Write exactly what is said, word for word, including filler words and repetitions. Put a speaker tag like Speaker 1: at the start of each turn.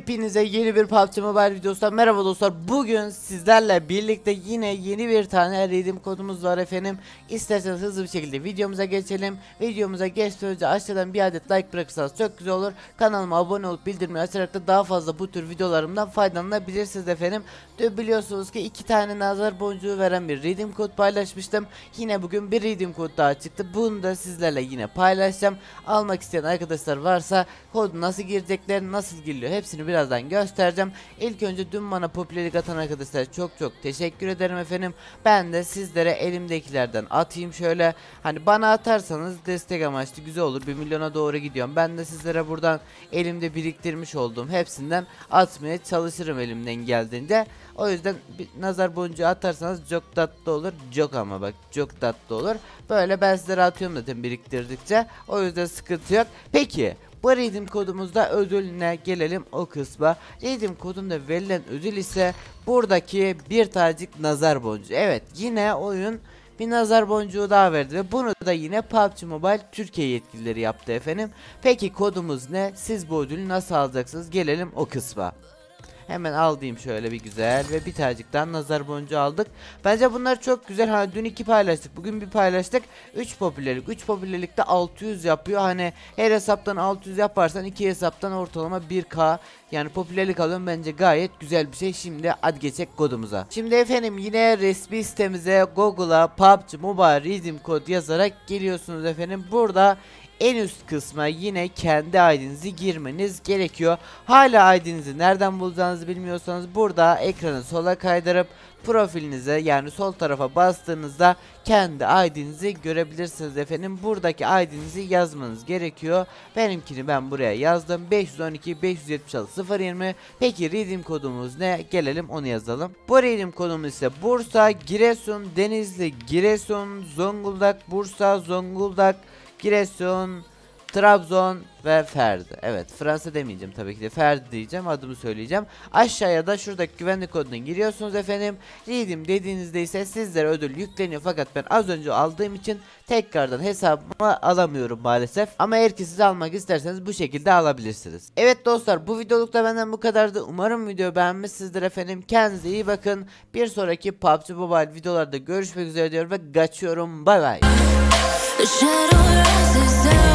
Speaker 1: Hepinize yeni bir P U B G Mobile videosundan merhaba dostlar. Bugün sizlerle birlikte yine yeni bir tane redeem kodumuz var efendim. İsterseniz hızlı bir şekilde videomuza geçelim. Videomuza geçmeden önce aşağıdan bir adet like bırakırsanız çok güzel olur. Kanalıma abone olup bildirimleri açarak da daha fazla bu tür videolarımdan faydalanabilirsiniz efendim. Dün biliyorsunuz ki iki tane nazar boncuğu veren bir redeem kod paylaşmıştım. Yine bugün bir redeem kod daha çıktı. Bunu da sizlerle yine paylaşacağım. Almak isteyen arkadaşlar varsa kodu nasıl girecekler, nasıl giriliyor hepsini birazdan göstereceğim. İlk önce dün bana popülerlik atan arkadaşlar çok çok teşekkür ederim efendim. Ben de sizlere elimdekilerden atayım şöyle. Hani bana atarsanız destek amaçlı güzel olur. bir milyona doğru gidiyorum. Ben de sizlere buradan elimde biriktirmiş olduğum hepsinden atmaya çalışırım elimden geldiğince. O yüzden bir nazar boncuğu atarsanız çok tatlı olur. Çok ama bak çok tatlı olur. Böyle ben sizlere atıyorum zaten biriktirdikçe. O yüzden sıkıntı yok. Peki bu redeem kodumuzda ödülüne gelelim o kısma. Redeem kodunda verilen ödül ise buradaki bir tanecik nazar boncuğu. Evet, yine oyun bir nazar boncuğu daha verdi ve bunu da yine P U B G Mobile Türkiye yetkilileri yaptı efendim. Peki kodumuz ne? Siz bu ödülü nasıl alacaksınız? Gelelim o kısma. Hemen aldığım şöyle bir güzel ve bir tanecikten nazar boncuğu aldık. Bence bunlar çok güzel. Hani dün iki paylaştık, bugün bir paylaştık. üç popülerlik. üç popülerlikte altı yüz yapıyor. Hani her hesaptan altı yüz yaparsan iki hesaptan ortalama bir K yani popülerlik alıyorum, bence gayet güzel bir şey. Şimdi hadi geçek kodumuza. Şimdi efendim yine resmi sitemize Google'a P U B G Mobile Redeem Code yazarak geliyorsunuz efendim. Burada en üst kısma yine kendi I D'nizi girmeniz gerekiyor. Hala I D'nizi nereden bulacağınızı bilmiyorsanız burada ekranı sola kaydırıp profilinize yani sol tarafa bastığınızda kendi I D'nizi görebilirsiniz efendim. Buradaki I D'nizi yazmanız gerekiyor. Benimkini ben buraya yazdım. beş yüz on iki beş yüz yetmiş altı sıfır yirmi. Peki redeem kodumuz ne? Gelelim onu yazalım. Bu redeem kodumuz ise Bursa, Giresun, Denizli, Giresun, Zonguldak, Bursa, Zonguldak, Giresun, Trabzon ve Ferdi. Evet, Fransa demeyeceğim tabii ki de, Ferdi diyeceğim, adımı söyleyeceğim. Aşağıya da şuradaki güvenlik koduna giriyorsunuz efendim. Redeem dediğinizde ise sizlere ödül yükleniyor, fakat ben az önce aldığım için tekrardan hesabıma alamıyorum maalesef. Ama eğer ki siz almak isterseniz bu şekilde alabilirsiniz. Evet dostlar, bu videolukta benden bu kadardı. Umarım video beğenmişsinizdir efendim. Kendinize iyi bakın. Bir sonraki P U B G Mobile videolarda görüşmek üzere diyorum ve kaçıyorum. Bay bay. The shadow rises.